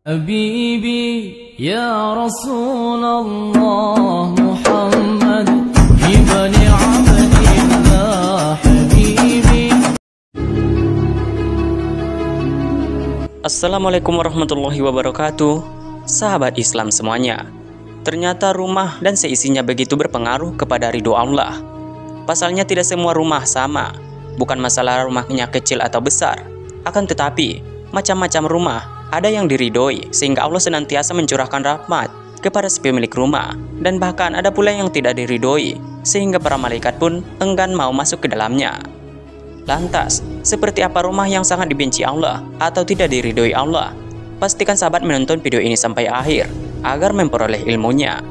حبيبي يا رسول الله محمد ابن عبد الله حبيبي. Assalamualaikum warahmatullahi wabarakatuh. Sahabat Islam semuanya, ternyata rumah dan seisinya begitu berpengaruh kepada ridho Allah. Pasalnya tidak semua rumah sama. Bukan masalah rumahnya kecil atau besar, akan tetapi macam-macam rumah ada yang diridhoi sehingga Allah senantiasa mencurahkan rahmat kepada si pemilik rumah, dan bahkan ada pula yang tidak diridhoi sehingga para malaikat pun enggan mau masuk ke dalamnya. Lantas, seperti apa rumah yang sangat dibenci Allah atau tidak diridhoi Allah? Pastikan sahabat menonton video ini sampai akhir agar memperoleh ilmunya.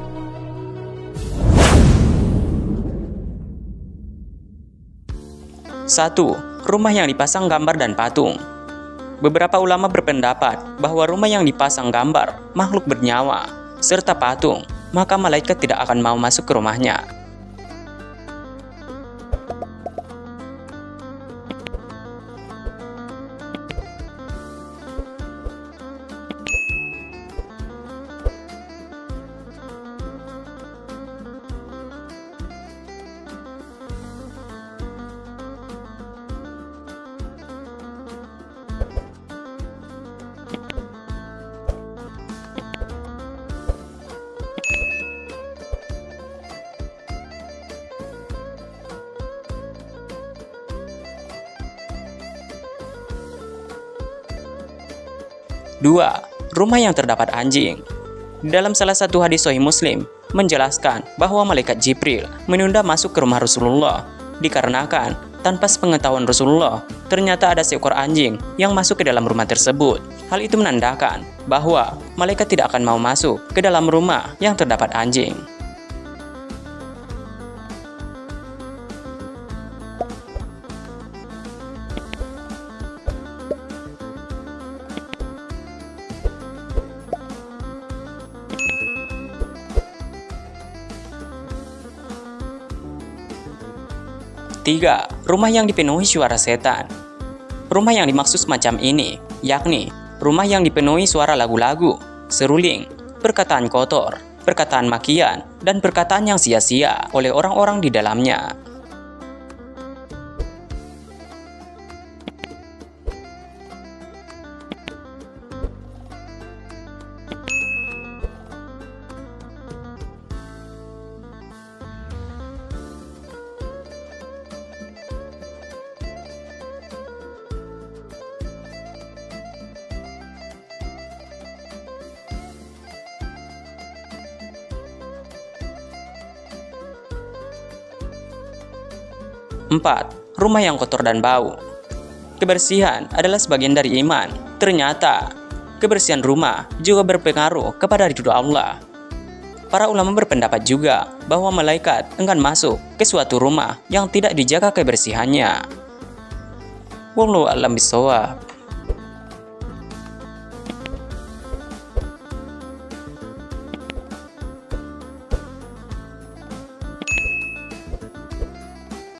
Satu, rumah yang dipasang gambar dan patung. Beberapa ulama berpendapat bahwa rumah yang dipasang gambar makhluk bernyawa serta patung, maka malaikat tidak akan mau masuk ke rumahnya. Dua, rumah yang terdapat anjing. Dalam salah satu hadis Sahih Muslim menjelaskan bahwa malaikat Jibril menunda masuk ke rumah Rasulullah dikarenakan tanpa sepengetahuan Rasulullah ternyata ada seekor anjing yang masuk ke dalam rumah tersebut. Hal itu menandakan bahwa malaikat tidak akan mau masuk ke dalam rumah yang terdapat anjing. Tiga, rumah yang dipenuhi suara setan. Rumah yang dimaksud semacam ini, yakni rumah yang dipenuhi suara lagu-lagu, seruling, perkataan kotor, perkataan makian, dan perkataan yang sia-sia oleh orang-orang di dalamnya. Empat, rumah yang kotor dan bau. Kebersihan adalah sebagian dari iman. Ternyata, kebersihan rumah juga berpengaruh kepada ridho Allah. Para ulama berpendapat juga bahwa malaikat enggan masuk ke suatu rumah yang tidak dijaga kebersihannya. Wallahu a'lam bishawab.